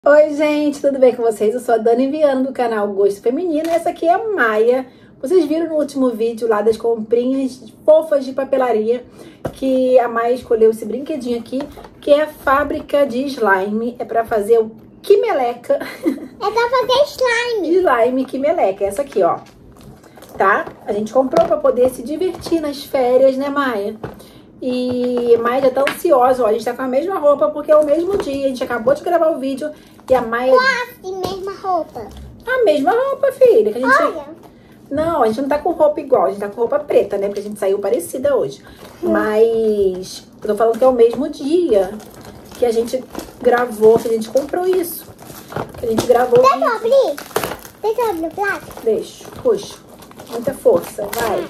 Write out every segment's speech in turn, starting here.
Oi, gente, tudo bem com vocês? Eu sou a Dani Viana do canal Gosto Feminino e essa aqui é a Maia. Vocês viram no último vídeo lá das comprinhas fofas de papelaria que a Maia escolheu esse brinquedinho aqui, que é a fábrica de slime. É pra fazer o que meleca. É pra fazer slime. Slime que meleca, essa aqui, ó. Tá? A gente comprou pra poder se divertir nas férias, né, Maia? E a Maia já tá ansiosa, ó, a gente tá com a mesma roupa porque é o mesmo dia, a gente acabou de gravar o vídeo e a Maia... Quase mesma roupa. A mesma roupa, filha, que a gente... Olha. Não, a gente não tá com roupa igual, a gente tá com roupa preta, né, porque a gente saiu parecida hoje. Mas eu tô falando que é o mesmo dia que a gente gravou, que a gente comprou isso. Que a gente gravou o Deixa eu vídeo. abrir? Deixa eu abrir o plástico? Deixa, puxa. Muita força, vai.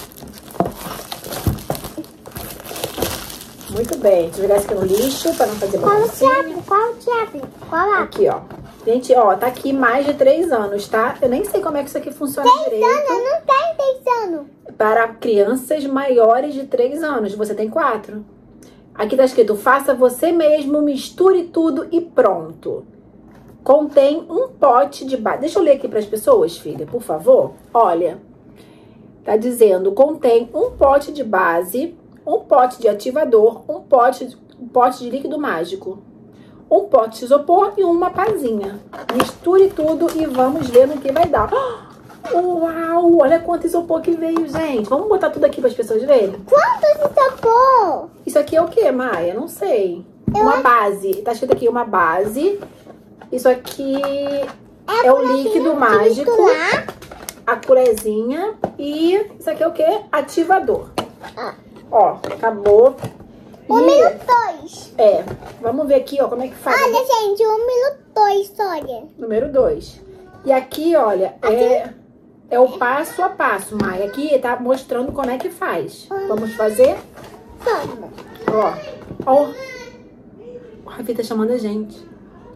Muito bem, deixa eu jogar isso aqui no lixo pra não fazer Qual te baguncinha. abre? Qual te abre? Qual abre? Aqui, ó. Gente, ó, tá aqui mais de 3 anos, tá? Eu nem sei como é que isso aqui funciona 10 direito. anos? Eu não tenho 10 anos. Para crianças maiores de 3 anos. Você tem 4. Aqui tá escrito, faça você mesmo, misture tudo e pronto. Contém um pote de base. Deixa eu ler aqui pras pessoas, filha, por favor. Olha, tá dizendo, contém um pote de base, um pote de ativador, um pote de líquido mágico, um pote de isopor e uma pazinha. Misture tudo e vamos ver no que vai dar. Uau! Olha quanto isopor que veio, gente. Vamos botar tudo aqui para as pessoas verem? Quantos isopor? Isso aqui é o que, Maia? Não sei. Uma base. Tá escrito aqui uma base. Isso aqui é o líquido mágico. A colherzinha. E isso aqui é o que? Ativador. Ó, acabou. Número 2. É, vamos ver aqui, ó, como é que faz. Olha, gente, o número 2, olha. Número 2. E aqui, olha, é o passo a passo, Maia. Aqui tá mostrando como é que faz. Vamos fazer? Vamos. Ó. O Rafi tá chamando a gente.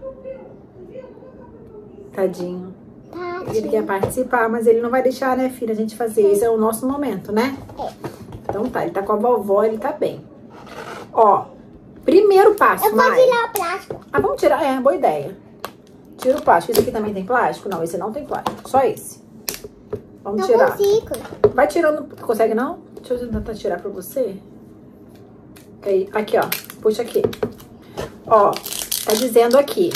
Tadinho. Tá, Ele quer participar, mas ele não vai deixar, né, filha, a gente fazer. Esse é o nosso momento, né? É. Então tá, ele tá com a vovó, ele tá bem. Ó, primeiro passo, Eu vou Maia. tirar o plástico. Ah, vamos tirar? É, boa ideia. Tira o plástico. Esse aqui também tem plástico? Não, esse não tem plástico. Só esse. Vamos Não tirar. consigo. Vai tirando. Consegue não? Deixa eu tentar tirar pra você. Aqui, ó. Puxa aqui. Ó, tá dizendo aqui.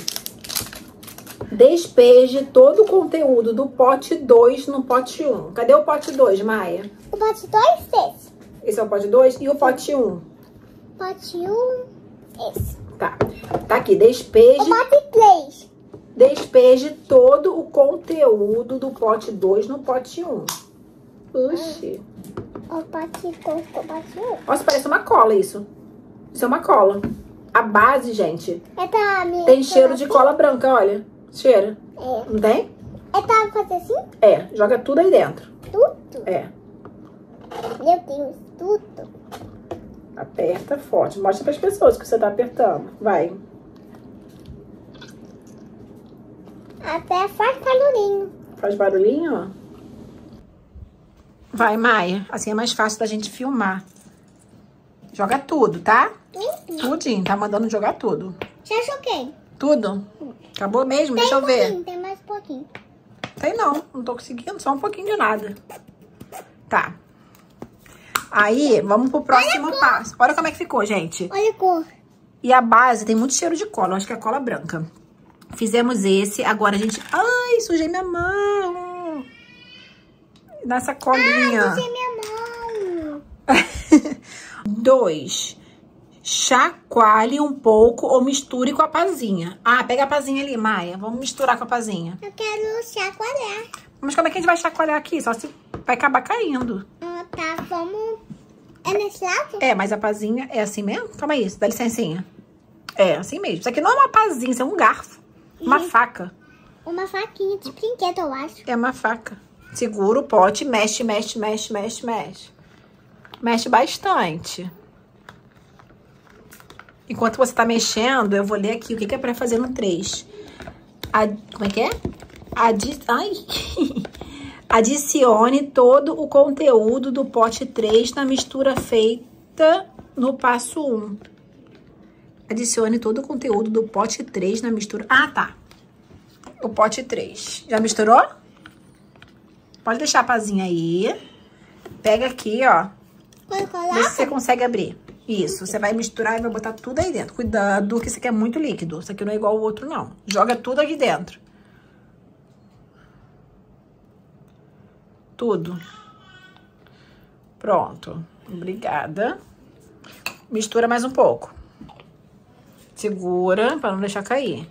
Despeje todo o conteúdo do pote 2 no pote 1. Cadê o pote 2, Maia? O pote 2, esse. Esse é o pote 2 e o pote 1. Pote 1, esse. Tá. Tá aqui. Despeje. O pote 3. Despeje todo o conteúdo do pote 2 no pote 1. Oxi. O pote 2, o pote 1. Nossa, parece uma cola isso. Isso é uma cola. A base, gente, tem cheiro de cola branca, olha. Cheira. É. Não tem? É pra fazer assim? É, joga tudo aí dentro. Tudo? É. Meu Deus, tudo. Aperta forte. Mostra pras pessoas que você tá apertando. Vai. Até faz barulhinho. Faz barulhinho, ó. Vai, Maia. Assim é mais fácil da gente filmar. Joga tudo, tá? Tudinho. Tá mandando jogar tudo. Já joguei. Tudo? Acabou mesmo? Deixa eu ver. Tem mais um pouquinho. Tem não. Não tô conseguindo. Só um pouquinho de nada. Tá. Aí, vamos pro próximo passo. Olha como é que ficou, gente. Olha a cor. E a base tem muito cheiro de cola. Eu acho que é cola branca. Fizemos esse. Agora a gente... Ai, sujei minha mão. Nessa colinha. Sujei minha mão. 2. Chacoalhe um pouco ou misture com a pazinha. Ah, pega a pazinha ali, Maia. Vamos misturar com a pazinha. Eu quero chacoalhar. Mas como é que a gente vai chacoalhar aqui? Só se vai acabar caindo. Ah, tá. Vamos... É nesse lado? É, mas a pazinha é assim mesmo? Calma aí, dá licencinha. É, assim mesmo. Isso aqui não é uma pazinha, isso é um garfo. Uma faca. Uma faquinha de brinquedo, eu acho. É uma faca. Segura o pote, mexe, mexe, mexe, mexe, mexe. Mexe bastante. Enquanto você tá mexendo, eu vou ler aqui o que é pra fazer no 3. Como é que é? Adicione todo o conteúdo do pote 3 na mistura feita no passo 1. Adicione todo o conteúdo do pote 3 na mistura. Ah, tá. O pote 3. Já misturou? Pode deixar a pazinha aí. Pega aqui, ó. Vê se você consegue abrir. Isso, você vai misturar e vai botar tudo aí dentro. Cuidado, que isso aqui é muito líquido. Isso aqui não é igual ao outro, não. Joga tudo aqui dentro. Tudo. Pronto. Obrigada. Mistura mais um pouco. Segura, para não deixar cair.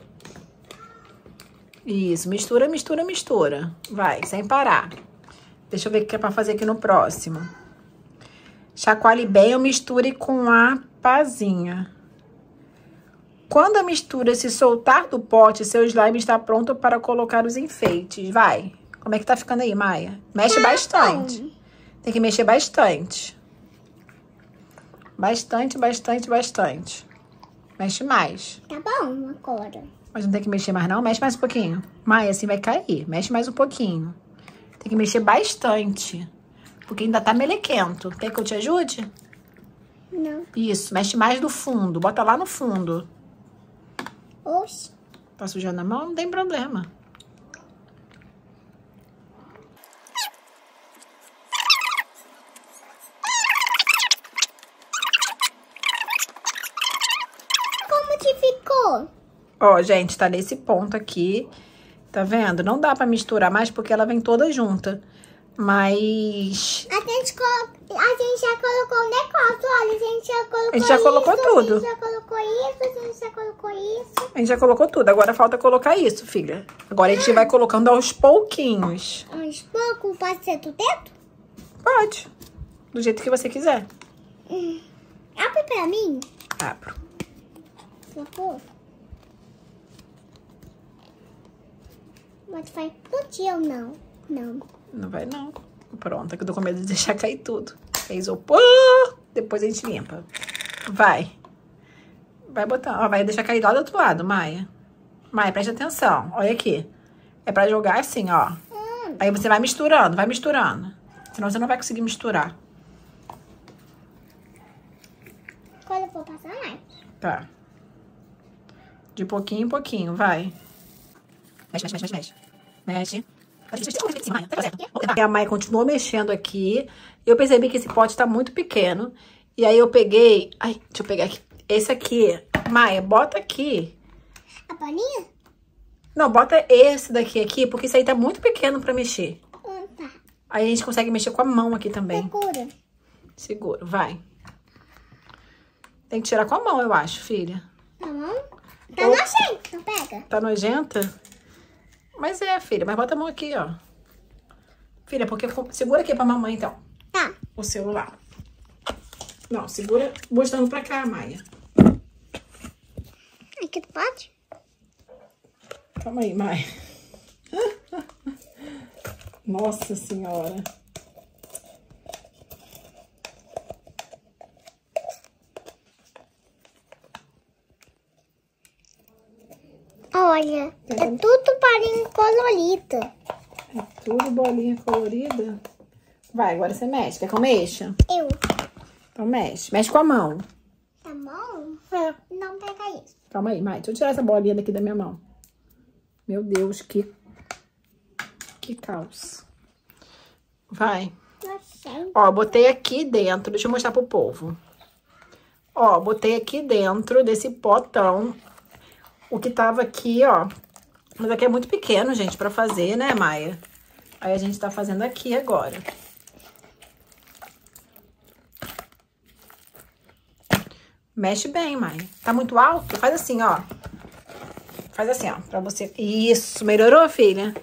Isso, mistura, mistura, mistura. Vai, sem parar. Deixa eu ver o que é para fazer aqui no próximo. Chacoalhe bem ou misture com a pazinha. Quando a mistura se soltar do pote, seu slime está pronto para colocar os enfeites. Vai. Como é que tá ficando aí, Maia? Mexe bastante. Tem que mexer bastante. Bastante, bastante, bastante. Mexe mais. Tá bom agora. Mas não tem que mexer mais não? Mexe mais um pouquinho. Maia, assim vai cair. Mexe mais um pouquinho. Tem que mexer bastante. Porque ainda tá melequento. Quer que eu te ajude? Não. Isso, mexe mais do fundo. Bota lá no fundo. Oxi. Tá sujando a mão? Não tem problema. Como que ficou? Ó, gente, tá nesse ponto aqui. Tá vendo? Não dá pra misturar mais porque ela vem toda junta. Mas... A gente já colocou o negócio, olha. A gente já colocou a gente já colocou tudo. A gente já colocou isso, a gente já colocou isso. A gente já colocou tudo. Agora falta colocar isso, filha. Agora a gente vai colocando aos pouquinhos. Aos poucos, pode ser do dedo? Pode. Do jeito que você quiser. Abre pra mim. Abro. Colocou. Mas vai explodir ou não? Não. Não vai, não. Pronto, é que eu tô com medo de deixar cair tudo. É isopor. Depois a gente limpa. Vai. Vai botar. Ó, vai deixar cair lá do outro lado, Maia. Maia, preste atenção. Olha aqui. É pra jogar assim, ó. Aí você vai misturando, vai misturando. Senão você não vai conseguir misturar. Agora eu vou passar mais. Tá. De pouquinho em pouquinho, vai. Mexe, mexe, mexe, mexe. Mexe. A Maia continuou mexendo aqui. Eu percebi que esse pote tá muito pequeno. E aí eu peguei... Ai, deixa eu pegar aqui. Esse aqui. Maia, bota aqui. A paninha? Não, bota esse daqui aqui, porque isso aí tá muito pequeno pra mexer. Tá. Aí a gente consegue mexer com a mão aqui também. Segura. Segura, vai. Tem que tirar com a mão, eu acho, filha. Tá bom? Tá nojento, não pega. Tá nojenta? Mas é, filha. Mas bota a mão aqui, ó. Filha, porque... Segura aqui pra mamãe, então. Tá. O celular. Não, segura mostrando pra cá, Maia. Aqui tu pode? Calma aí, Maia. Nossa Senhora. Olha, é tudo bolinha colorida. É tudo bolinha colorida? Vai, agora você mexe. Quer que eu mexa? Eu. Então mexe. Mexe com a mão. Tá bom? É. Não pega isso. Calma aí, Maia. Deixa eu tirar essa bolinha daqui da minha mão. Meu Deus, que caos. Vai. Nojento. Ó, botei aqui dentro. Deixa eu mostrar pro povo. Ó, botei aqui dentro desse potão o que tava aqui, ó. Mas aqui é muito pequeno, gente, pra fazer, né, Maia? Aí a gente tá fazendo aqui agora. Mexe bem, Maia. Tá muito alto? Faz assim, ó. Faz assim, ó, pra você... Isso, melhorou, filha?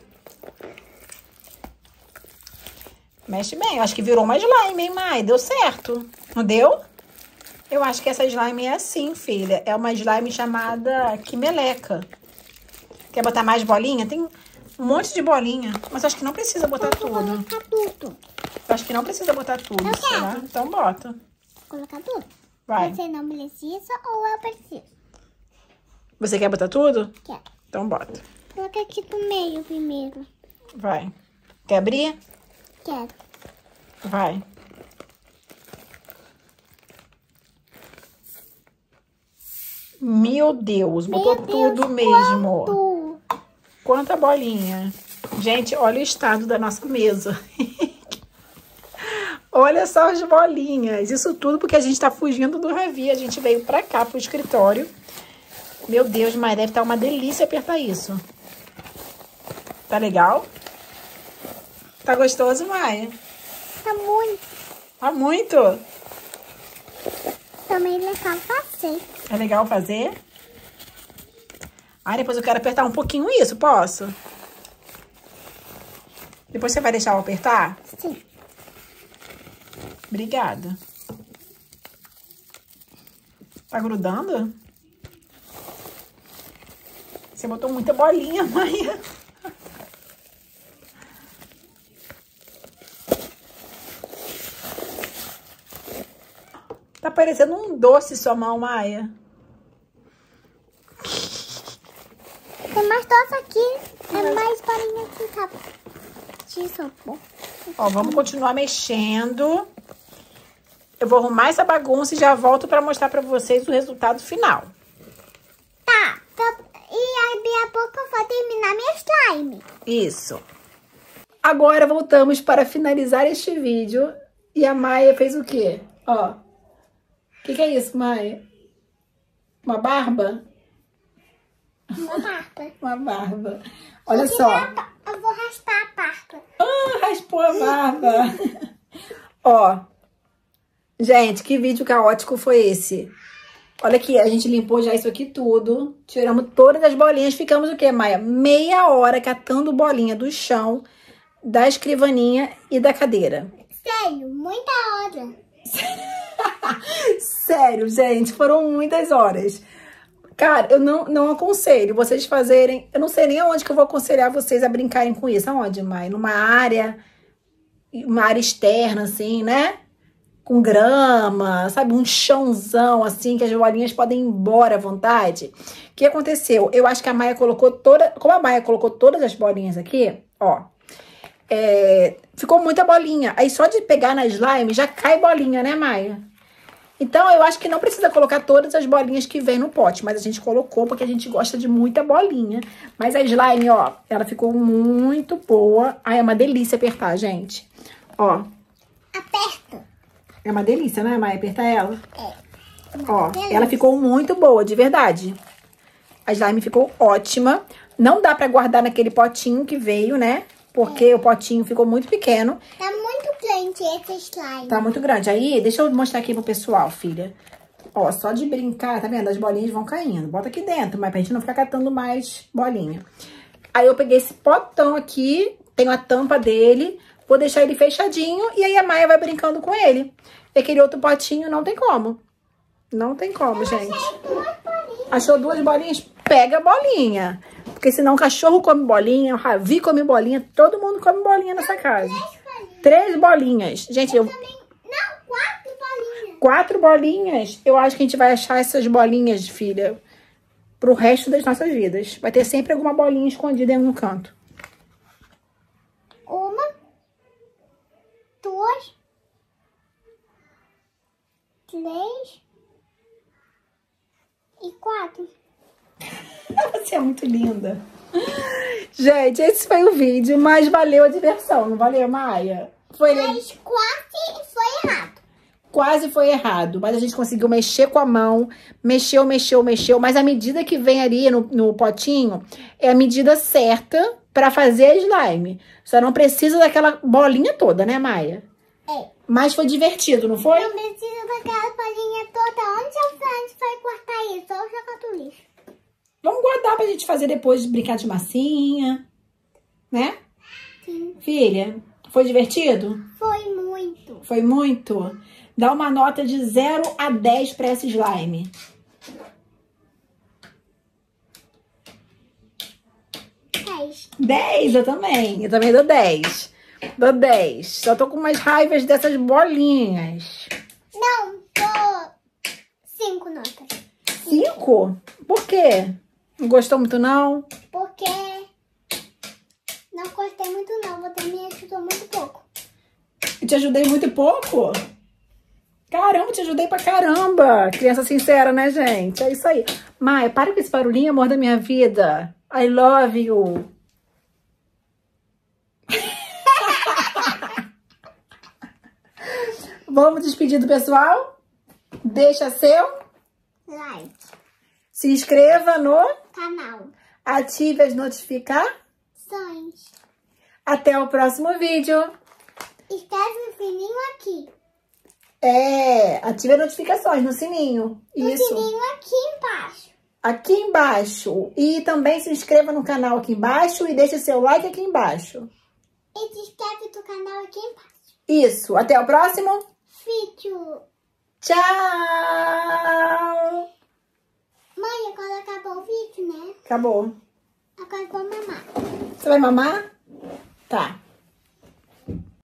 Mexe bem. Eu acho que virou uma slime, hein, Maia? Deu certo. Não deu? Eu acho que essa slime é assim, filha. É uma slime chamada Quimeleca. Quer botar mais bolinha? Tem um monte de bolinha. Mas acho que não precisa botar tudo. Colocar tudo. Eu acho que não precisa botar tudo, Eu será? quero. Então bota. Colocar tudo. Vai. Você não precisa ou eu preciso? Você quer botar tudo? Quero. Então bota. Coloca aqui no meio primeiro. Vai. Quer abrir? Quero. Vai. Meu Deus, botou tudo mesmo. Quanta bolinha. Gente, olha o estado da nossa mesa. Olha só as bolinhas. Isso tudo porque a gente tá fugindo do Ravi. A gente veio pra cá, pro escritório. Meu Deus, mas deve estar uma delícia apertar isso. Tá legal? Tá gostoso, Maia? Tá muito. Tá muito? Também é legal fazer. É legal fazer? Ah, depois eu quero apertar um pouquinho isso, posso? Depois você vai deixar eu apertar? Sim. Obrigada. Tá grudando? Você botou muita bolinha, Maia. Tá parecendo um doce sua mão, Maia. Tem mais doce aqui. É mais bolinha aqui, tá? Isopor. Ó, vamos continuar mexendo. Eu vou arrumar essa bagunça e já volto pra mostrar pra vocês o resultado final. Tá. E aí, a pouco eu vou terminar minha slime. Isso. Agora voltamos para finalizar este vídeo. E a Maia fez o quê? Ó. O que é isso, Maia? Uma barba? Uma barba. Uma barba. Olha só. Eu vou raspar a barba. Ah, raspou a barba. Ó. Gente, que vídeo caótico foi esse? Olha aqui, a gente limpou já isso aqui tudo. Tiramos todas as bolinhas. Ficamos o quê, Maia? Meia hora catando bolinha do chão, da escrivaninha e da cadeira. Sério, muita hora. Sério, gente, foram muitas horas. Cara, eu não aconselho vocês fazerem... Eu não sei nem aonde que eu vou aconselhar vocês a brincarem com isso. Aonde, Maia? Numa área externa, assim, né? Com grama, sabe? Um chãozão, assim, que as bolinhas podem ir embora à vontade. O que aconteceu? Eu acho que a Maia colocou toda... Como a Maia colocou todas as bolinhas aqui, ó... ficou muita bolinha. Aí só de pegar na slime já cai bolinha, né, Maia? Então eu acho que não precisa colocar todas as bolinhas que vem no pote, mas a gente colocou porque a gente gosta de muita bolinha. Mas a slime, ó, ela ficou muito boa. Ai, é uma delícia apertar, gente. Ó. Aperta. É uma delícia, né, Maia, apertar ela? É. Ó, ela ficou muito boa, de verdade. A slime ficou ótima. Não dá pra guardar naquele potinho que veio, né? Porque o potinho ficou muito pequeno. Tá muito grande esse slime. Tá muito grande. Aí, deixa eu mostrar aqui pro pessoal, filha. Ó, só de brincar, tá vendo? As bolinhas vão caindo. Bota aqui dentro, mas pra gente não ficar catando mais bolinha. Aí eu peguei esse potão aqui, tenho a tampa dele, vou deixar ele fechadinho e aí a Maia vai brincando com ele. E aquele outro potinho não tem como. Não tem como, gente. Achou duas bolinhas? Pega a bolinha. Porque senão o cachorro come bolinha, o Ravi come bolinha, todo mundo come bolinha nessa casa. 3 bolinhas. Gente, eu... Não, 4 bolinhas. 4 bolinhas? Eu acho que a gente vai achar essas bolinhas, filha, pro resto das nossas vidas. Vai ter sempre alguma bolinha escondida em algum canto. 1, 2, 3 e 4. Você é muito linda. Gente, esse foi o vídeo, mas valeu a diversão, não valeu, Maia? Foi Mas quase foi errado. Quase foi errado, mas a gente conseguiu mexer com a mão, mexeu, mas a medida que vem ali no potinho é a medida certa pra fazer a slime. Só não precisa daquela bolinha toda, né, Maia? É. Mas foi divertido, não foi? Não precisa daquela bolinha toda. Onde a gente vai cortar isso? Ou jogar no lixo? Vamos guardar pra gente fazer depois, brincar de massinha, né? Sim. Filha, foi divertido? Foi muito. Foi muito? Dá uma nota de 0 a 10 pra esse slime. 10. 10, eu também. Eu também dou 10. Dou 10. Só tô com umas raivas dessas bolinhas. Não, dou 5 notas. 5? Por quê? Não gostou muito, não? Porque não gostei muito, não. Você me ajudou muito pouco. Eu te ajudei muito pouco? Caramba, te ajudei pra caramba. Criança sincera, né, gente? É isso aí. Maia, para com esse barulhinho, amor da minha vida. I love you. Vamos despedir do pessoal? Deixa seu like, se inscreva no canal, ative as notificações. Até o próximo vídeo. Escreve o sininho aqui. Ative as notificações no sininho. Isso. O sininho aqui embaixo. Aqui embaixo. E também se inscreva no canal aqui embaixo e deixe seu like aqui embaixo. E se inscreve no canal aqui embaixo. Isso. Até o próximo vídeo. Tchau! Mãe, agora acabou o vídeo, né? Acabou. Agora eu vou mamar. Você vai mamar? Tá.